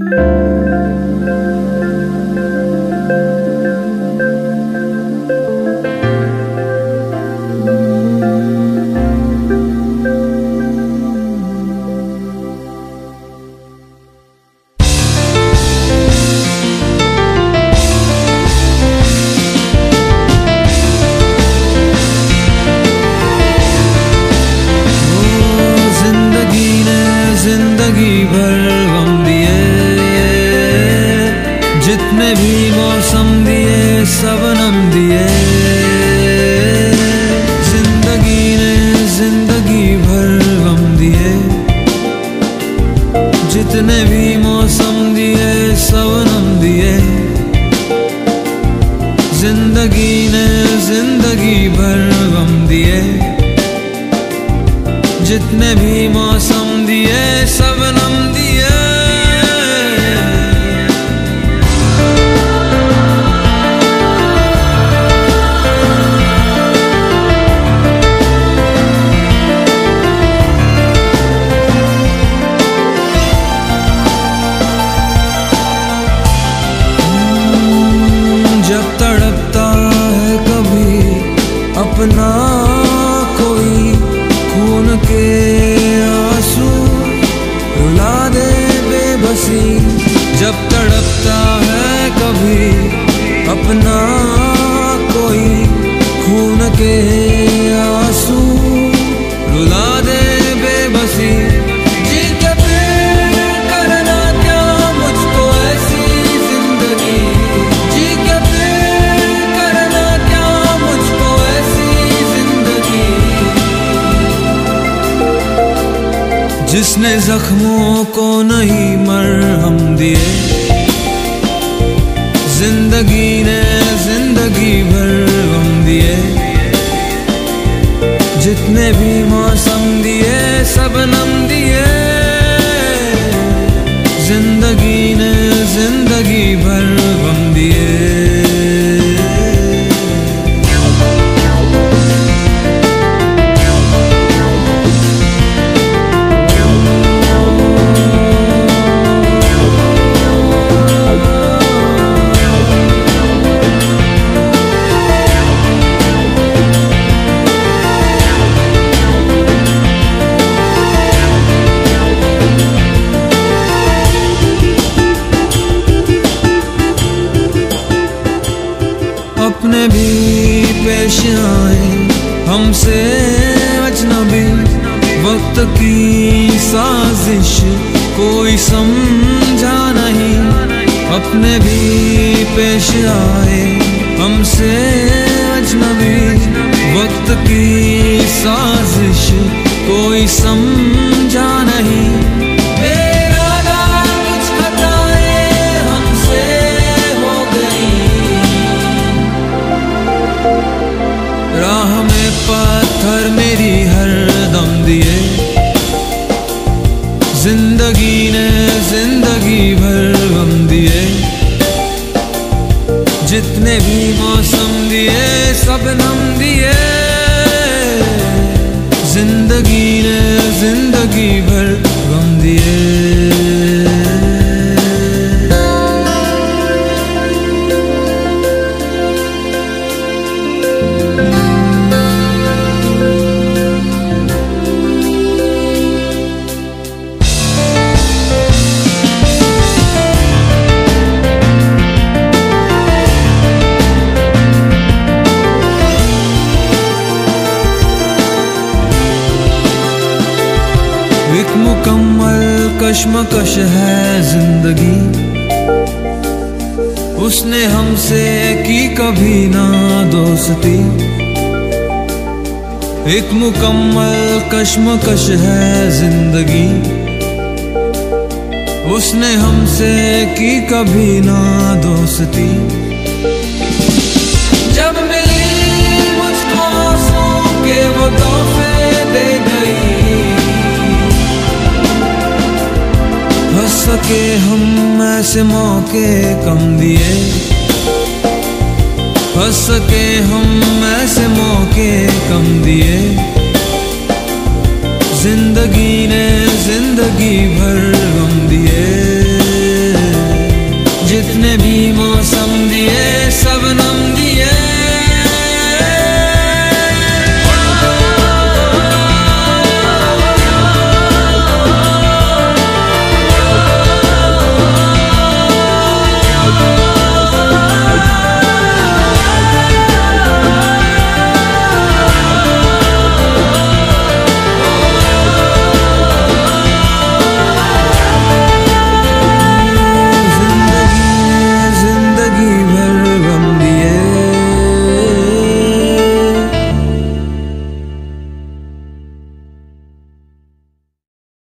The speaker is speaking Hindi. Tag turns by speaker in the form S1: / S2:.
S1: जितने भी मौसम दिए सबनम दिए, जिंदगी ने जिंदगी भर गम दिए। जितने भी मौसम दिए सबनम दिए, जिंदगी ने जिंदगी भर गम दिए। जितने भी मौसम दिए सबनम दिए। अपना कोई खून के आंसू रुला दे बेबसी, जब तड़पता है कभी अपना कोई खून के आंसू रुला दे बेबसी। जी के फिर करना क्या मुझको ऐसी जिंदगी, जी के फिर करना क्या मुझको जिसने जख्मों को नहीं मरहम दिए। जिंदगी ने जिंदगी भर गम दिए। जितने भी मौसम दिए सबनम दिए, जिंदगी ने जिंदगी भर गम दिए। अपने भी पेश आए हमसे अजनबी, वक्त की साजिश कोई समझा नहीं। अपने भी पेश आए हमसे अजनबी, वक्त की साजिश कोई समझा नहीं। राह में पत्थर मेरी हर दम दिए। जिंदगी ने जिंदगी भर गम दिए। जितने भी मौसम दिए सबनम दिए, जिंदगी ने जिंदगी भर गम दिए। एक मुकम्मल कश्मकश है जिंदगी, उसने हमसे की कभी ना दोस्ती। एक मुकम्मल कश्मकश है जिंदगी, उसने हमसे की कभी ना दोस्ती। जब मिली मुझको आंसू के वो तोहफे दे गई, हंस सके हम ऐसे मौके कम दिए। हंस सके हम ऐसे मौके कम दिए। जिंदगी ने जिंदगी भर गम दिए।